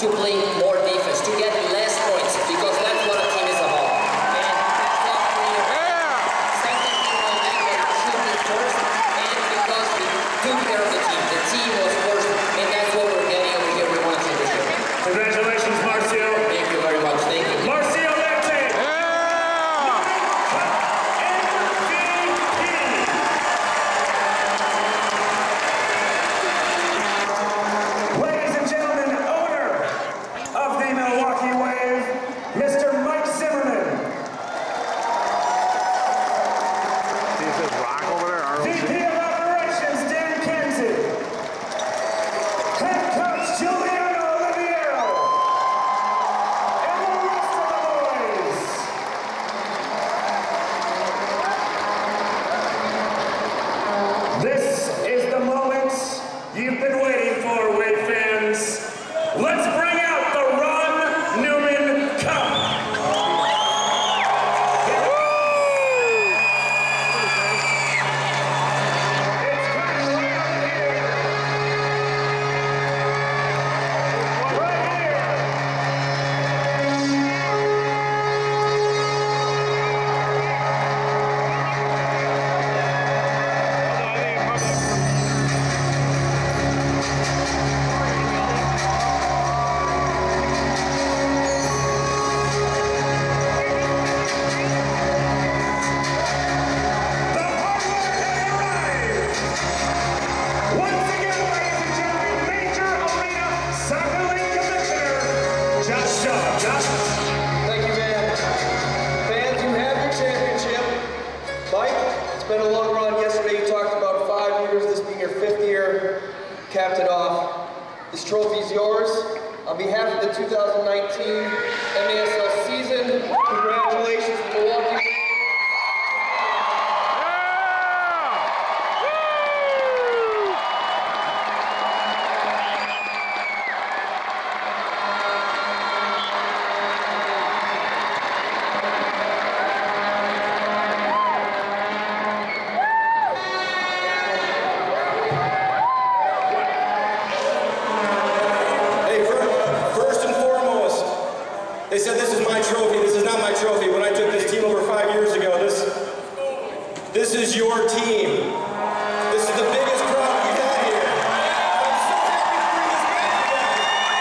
to play more defense, to get less points, because that's what a team is about. Second thing on that was shooting first, and because we took care of the team. The team was first, and that's what we're getting over here. We want to championship. Congratulations, Marcio. Thank you very much. Thank you. Marcio Lente. Ladies and gentlemen, owner of the Milwaukee Wave, Mr. Mike Zimmerman. VP of Operations, Dan Kenzie. Head coach, Giuliano Oliviero. And the rest of the boys. This is the moment you've been waiting for, Wave fans. Let's bring out the Ron Newman Cup. It's coming right here. The hardware has arrived. Once again, ladies and gentlemen, Major Arena Soccer League Commissioner, Josh Shaw. Josh. Thank you, man. Fans, you have your championship. Mike, it's been a long run. Yesterday you talked about 5 years, this being your 5th year. Capped it off. This trophy is yours. On behalf of the 2019 MASL season, congratulations to Milwaukee. Hey, first and foremost, they said this is my trophy. This is not my trophy. When I took this team over 5 years ago, this is your team. This is the biggest crowd we've had here. I'm so happy to bring this back together.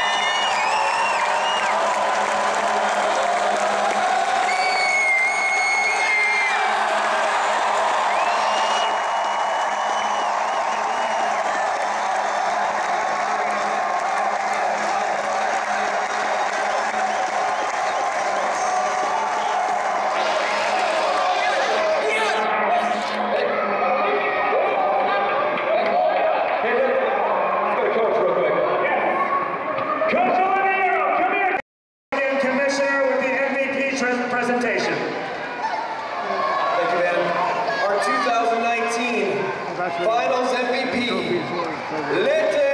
Coach Oliviero, come here. Again, Commissioner with the MVP presentation. Thank you, man. Our 2019 Finals MVP, Lente.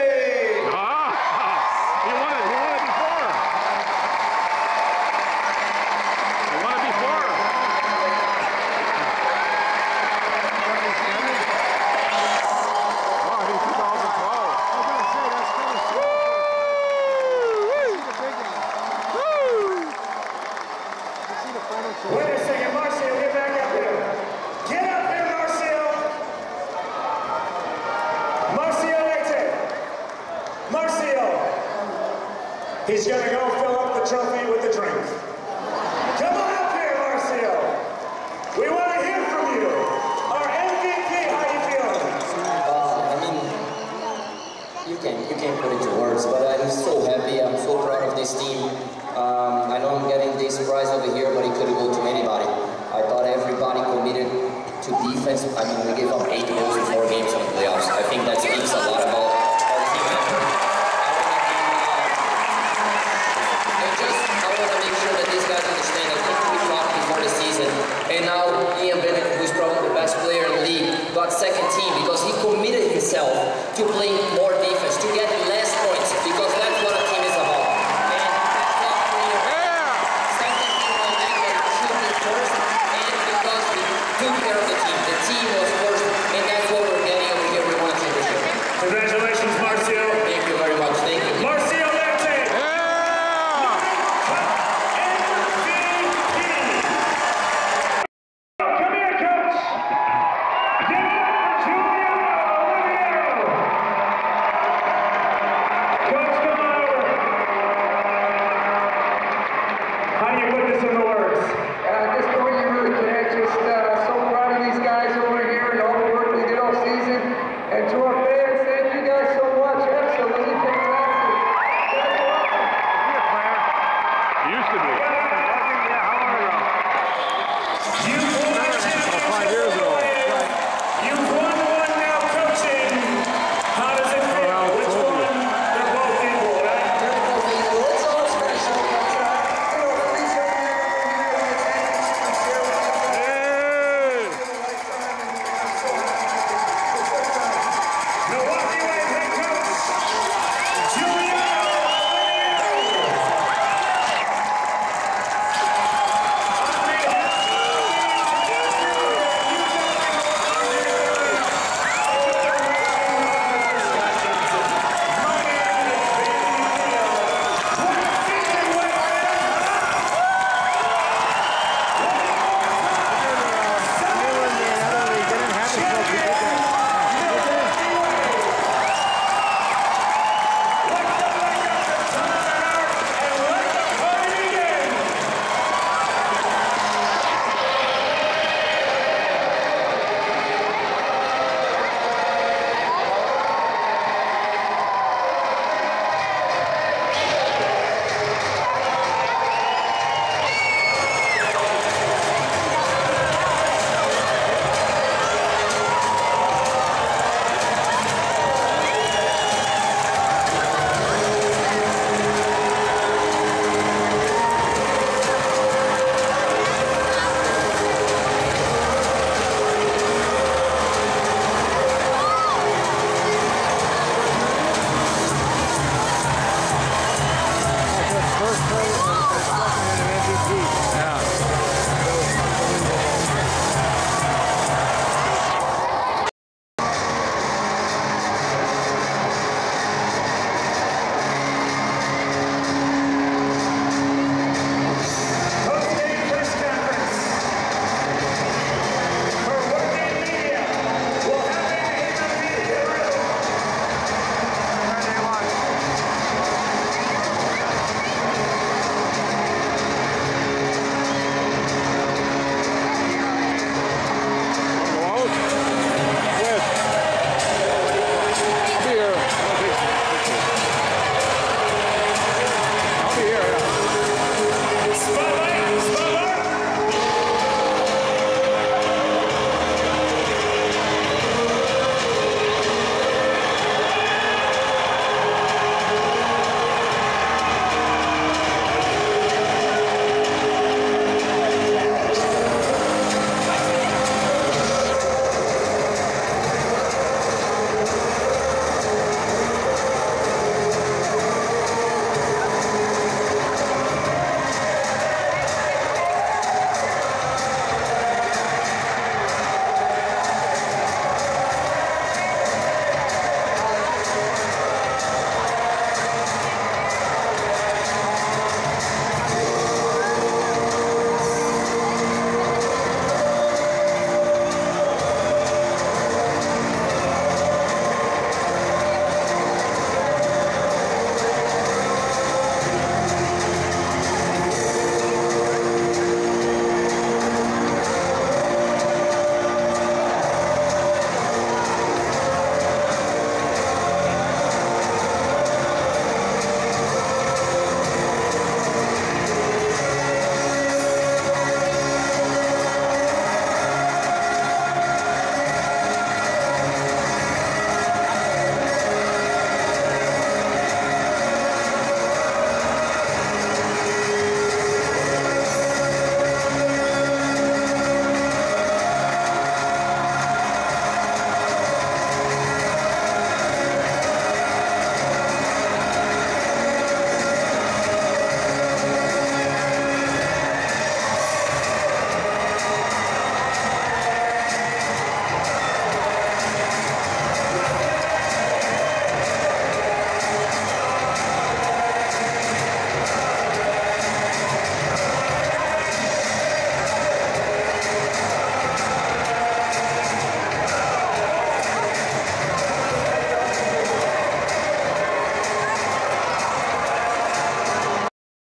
You won it before. You won it before. Oh, I think 2012. I was going to say, that's kind of slow. Wait a second, Marcio, get back up here. Get up here, Marcio. Marcio Lente. Marcio. He's going to go fill up the trophy with a drink. Come on up here, Marcio. We want to hear from you. Our MVP, how you feeling? I mean, you can't put into words, but I'm so